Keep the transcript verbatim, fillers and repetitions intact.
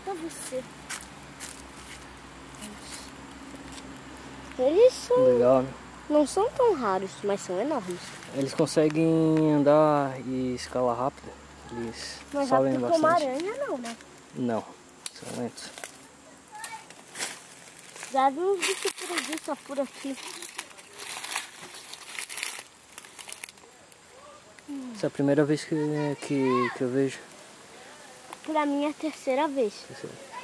pra você. Eles são... Legal, né? Não são tão raros, mas são enormes. Eles conseguem andar e escalar rápido. Eles Mas sabem rápido como bastante. aranha não, né? Não, são lentos. Já vi uns bichos preguiça por aqui. Essa é a primeira vez que, que, que eu vejo. Pra mim é a terceira vez. Terceira.